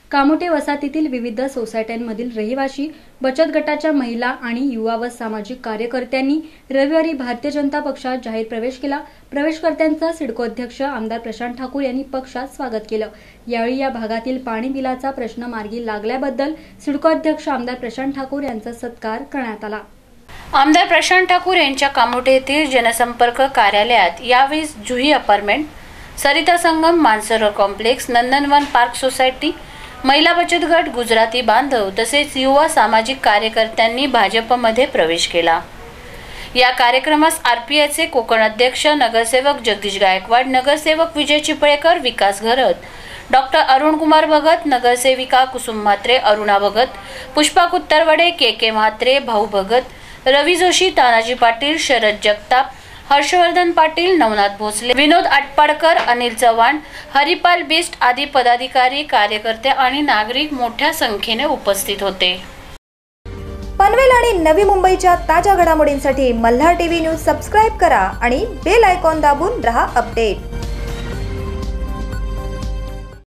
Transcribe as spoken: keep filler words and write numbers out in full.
कामोटे वसाहतीतील विविध सोसायट्यांमधील रहिवासी, बचत गटाच्या महिला आणि युवा व सामाजिक कार्यकर्त्यांनी रविवारी भारतीय जनता पक्षात जाहीर प्रवेश केला। प्रवेशकर्त्यांचा सिडको अध्यक्ष आमदार प्रशांत ठाकूर यांनी पक्षात स्वागत केलं। यावेळी या भागातील पाणी बिलाचा प्रश्न मार्गी लागल्याबद्दल सिडको अध्यक्ष आमदार प्रशांत ठाकूर यांचा सत्कार करण्यात आला। आमदार प्रशांत ठाकूर यांच्या कामोटे येथील जनसंपर्क कार्यालयात यावेळी Juhi apartment, Sarita Sangam Mansarovar complex, Nandanvan park society, महिला बचत गट, गुजराती बांधव तसेच युवा सामाजिक कार्यकर्त्यांनी भाजपमध्ये प्रवेश केला। या कार्यक्रमास आरपीआयचे कोकण अध्यक्ष नगरसेवक जगदीश गायकवाड, नगरसेवक विजय चिपळेकर, विकास घरत, डॉक्टर अरुण कुमार भगत, नगरसेविका कुसुम म्हात्रे, अरुणा भगत, पुष्पा कुत्तरवडे, के के म्हात्रे, भाऊ भगत, रवी जोशी, तानाजी पाटील, शरद जगताप, हर्षवर्धन पाटील, नवनाथ भोसले, विनोद आटपाडकर, अनिल चव्हाण, हरिपाल बिस्ट आदी पदाधिकारी, कार्यकर्ते आणि नागरिक मोठ्या संख्येने उपस्थित होते। पनवेल आणि नवी मुंबईच्या ताज्या घडामोडींसाठी मल्हार टीव्ही न्यूज सबस्क्राइब करा आणि बेल आयकॉन दाबून रहा अपडेट।